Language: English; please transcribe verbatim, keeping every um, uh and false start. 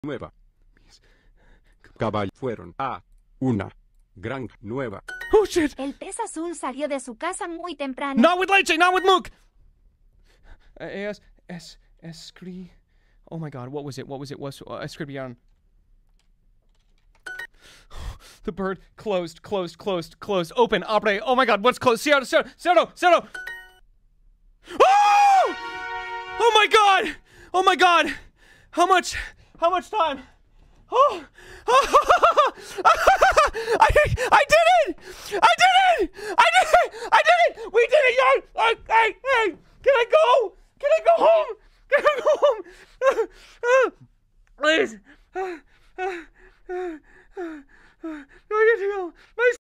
nueva. Mis caballos fueron a una granja nueva. Oh shit! El pez azul salió de su casa muy temprano. Not with Leche, not with Mook! Uh, es, es, escri... Oh my god, what was it? What was it? Was uh, escribían? The bird closed, closed, closed, closed, open, abre. Oh my god, what's closed? Cierra, cierra, cierra, cierra. Oh! Oh my god! Oh my god! How much? How much time? Oh! I, I did it! I did it! I did it! I did it! We did it, yo! Hey, hey, hey! Can I go? Can I go home? Can I go home? Please. No, I get to go. My